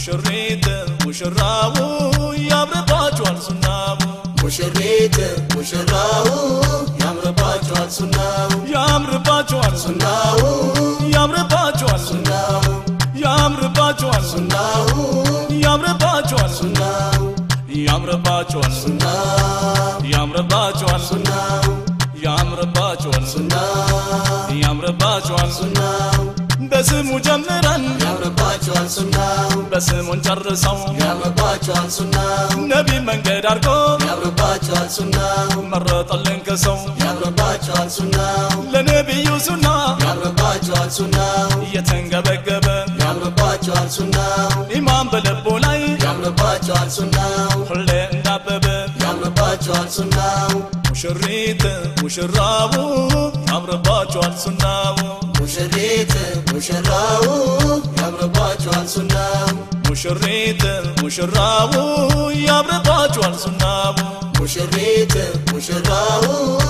ሙሽሪት ሙሽራው ያምርባቸዋል ሱናው ሙሽሪት ሙሽራው ያምርባቸዋል ሱናው ያምርባቸዋል ሱናው ያምርባቸዋል ሱናው ያምርባቸዋል ሱናው ያምርባቸዋል ሱናው ያምርባቸዋል ሱናው ያምርባቸዋል ሱናው ያምርባቸዋል ሱናው ያምርባቸዋል ሱናው በስሙ ጀምረን ያምርባቸዋል ሱናው በስሙን ጨርሰው ያምርባቸዋል ሱናው ነቢ መንገድ አርጎ ያምርባቸዋል ሱናው መረጠልን ከሰው ያምርባቸዋል ሱናው ለነቢዩ ሱና ያምርባቸዋል ሱናው እየተንገበገበ ያምርባቸዋል ሱናው ኢማን በልቡ ላይ ያምርባቸዋል ሱናው ሁሌ እንዳበበ ያምርባቸዋል ሱናው ሙሽሪት ሙሽራው ያምርባቸዋል ሱናው ሙሽሪት ሙሽራው ያምርባቸዋል ሱናው ሙሽሪት ሙሽራው ያምርባቸዋል ሱናው ሙሽሪት ሙሽራው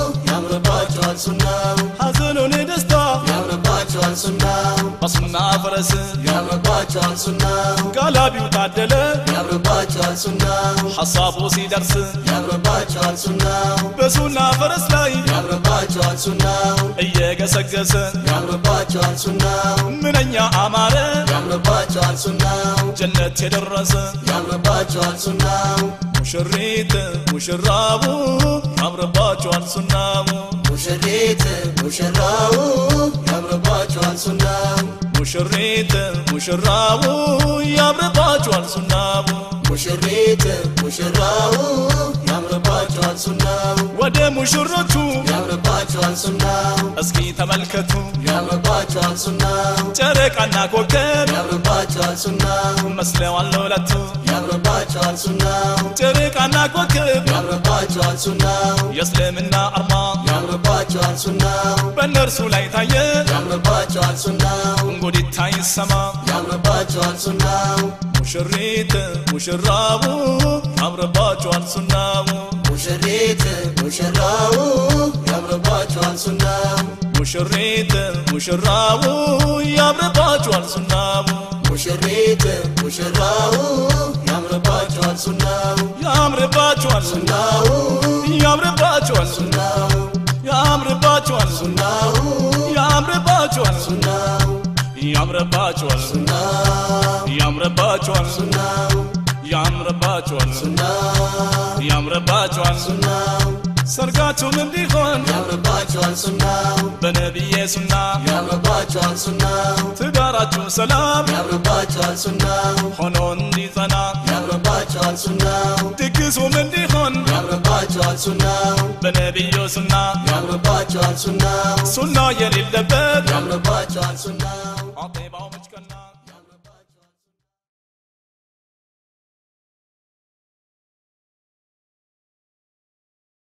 ያምርባቸዋል ሱናው ሐዘኑን ደስታ ያምርባቸዋል ሱናው በሱና ፈረስ ያምርባቸዋል ሱናው ጋላቢው ታደለ ያምርባቸዋል ሱናው ሐሳቡ ሲደርስ ያምርባቸዋል ሱናው በሱና ፈረስ ላይ ያምርባቸዋል ሱናው እየገሰገሰ ያምርባቸዋል ሱናው ምንኛ አማረ ያምርባቸዋል ሱናው ጀነት የደረሰ ያምርባቸዋል ሱናው ሙሽሪት ሙሽራው ያምርባቸዋል ሱናው ሙሽሪት ሙሽራው ያምርባቸዋል ሱናው ሙሽሪት ሙሽራው ያምርባቸዋል ሱናው ሙሽሪት ሙሽራው ያምርባቸዋል ሱናው ወደ ሙሽሮቹ ያምርባቸዋል ሱናው እስኪ ተመልከቱ ያምርባቸዋል ሱናው ጨረቃና ኮከብ ያምርባቸዋል ሱናው መስለዋል ለሁለቱ ያምርባቸዋል ሱናው ጨረቃና ኮከብ ያምርባቸዋል ሱናው የእስልምና አርማ ያምርባቸዋል ሱናው በእነርሱ ላይ ታየ ያምርባቸዋል ሱናው እንጉዲታ ይሰማ ያምርባቸዋል ሱናው ሙሽሪት ሙሽራው ያምርባቸዋል ሱናው ሙሽሪት ሙሽራው ያምርባቸዋል ሱናው ሙሽሪት ሙሽራው ያምርባቸዋል ሱናው ሙሽሪት ሙሽራው ያምርባቸዋል ሱናው ያምርባቸዋል ሱናው ያምርባቸዋል ሱናው ያምርባቸዋል ሱናው ያምርባቸዋል ሱናው ያምርባቸዋል ሱናው ያምርባቸዋል ሱናው ያምርባቸዋል ሱናው ያምርባቸዋል ሱናው ሰርጋችሁም እንዲሆን ያምርባቸዋል ሱናው በነቢዬ ሱና ያምርባቸዋል ሱናው ትዳራችሁ ሰላም ያምርባቸዋል ሱናው ሆኖ እንዲጸና ያምርባቸዋል ሱናው ድግሱም እንዲሆን ያምርባቸዋል ሱናው በነቢዩ ሱና ያምርባቸዋል ሱናው ሱና የሌለበት ያምርባቸዋል ሱናው አጤባው ምጭቀና